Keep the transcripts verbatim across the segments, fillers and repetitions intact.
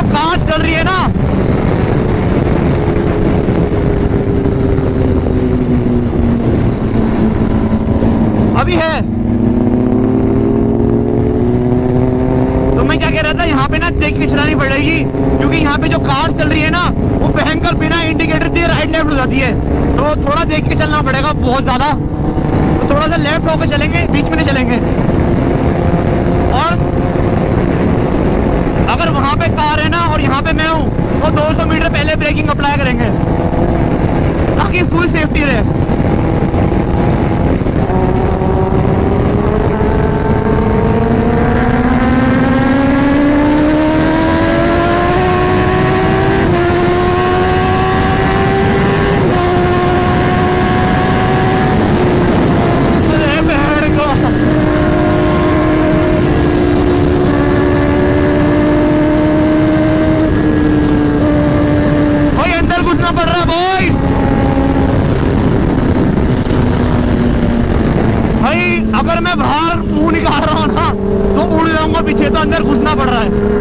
Car चल रही है ना, अभी है, तो मैं क्या कह रहा था, यहाँ पे ना देख के चलानी पड़ेगी, क्योंकि यहाँ पे जो कार चल रही है ना वो भयंकर बिना इंडिकेटर दिए राइट लेफ्ट हो जाती है, तो थोड़ा देख के चलना पड़ेगा बहुत ज्यादा। तो थोड़ा सा लेफ्ट होकर चलेंगे, बीच में नहीं चलेंगे। और अगर वहां पे कार है ना और यहाँ पे मैं हूँ तो दो सौ मीटर पहले ब्रेकिंग अप्लाई करेंगे ताकि फुल सेफ्टी रहे। अगर मैं बाहर मुंह निकाल रहा हूँ ना तो उड़ जाऊंगा पीछे, तो अंदर घुसना पड़ रहा है।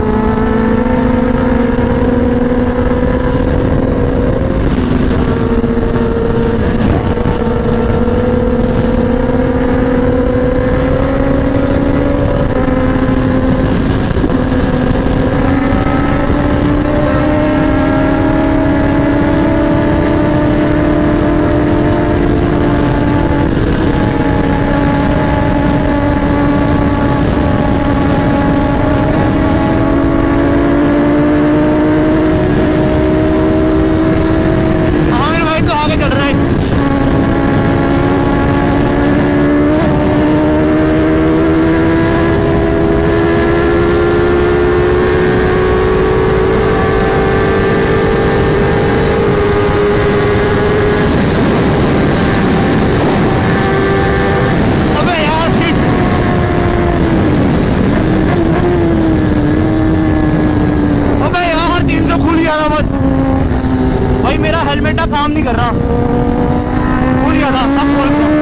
भाई मेरा हेलमेट का काम नहीं कर रहा, भूल गया था, अब खोल दो।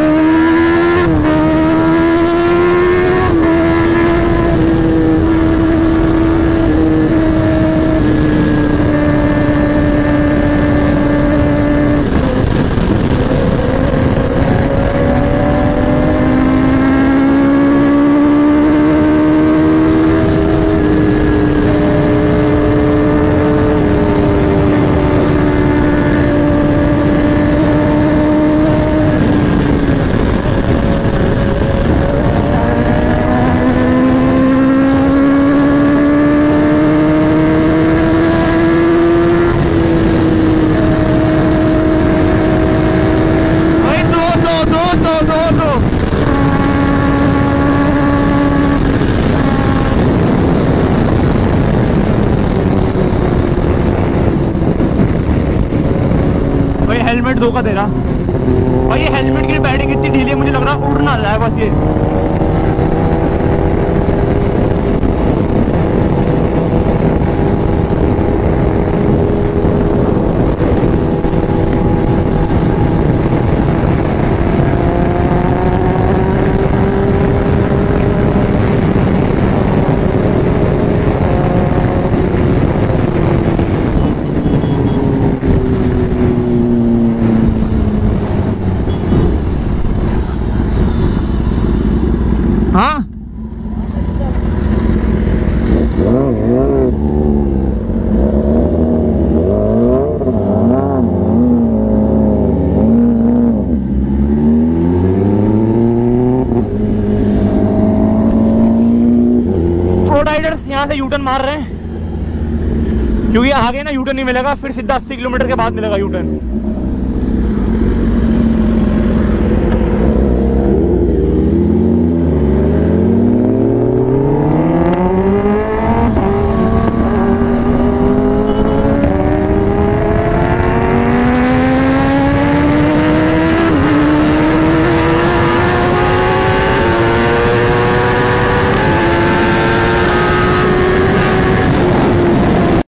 हेलमेट धोखा दे रहा भाई, ये हेलमेट की पैडिंग इतनी ढीली है, मुझे लग रहा उड़ ना जाए बस ये। हाँ प्रो राइडर्स यहाँ से यूटर्न मार रहे हैं, क्योंकि आगे ना यूटर्न नहीं मिलेगा, फिर सीधा अस्सी किलोमीटर के बाद मिलेगा यूटर्न।